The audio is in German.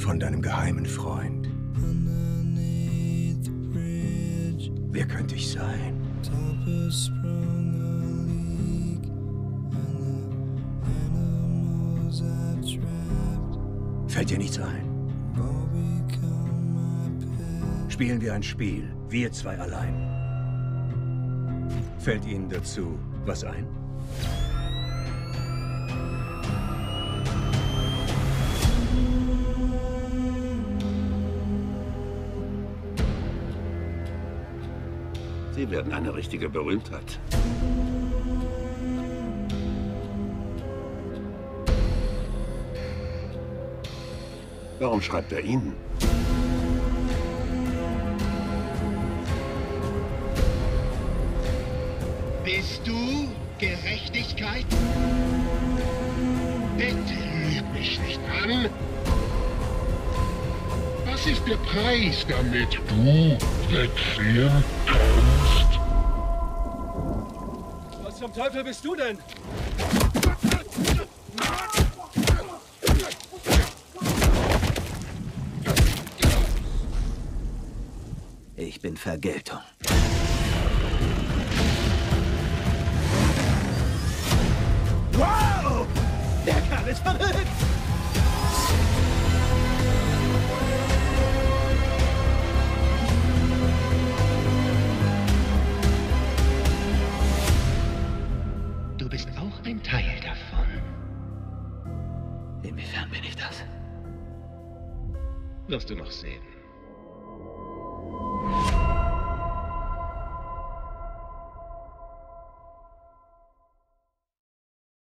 von deinem geheimen Freund. Wer könnte ich sein? Fällt dir nichts ein? Spielen wir ein Spiel, wir zwei allein. Fällt Ihnen dazu was ein? Sie werden eine richtige Berühmtheit. Warum schreibt er Ihnen? Bist du Gerechtigkeit? Bitte lüg mich nicht an. Was ist der Preis, damit du wegziehen kannst? Was zum Teufel bist du denn? Ich bin Vergeltung. Wow! Der Kerl ist verrückt! Du bist auch ein Teil davon. Inwiefern bin ich das? Wirst du noch sehen.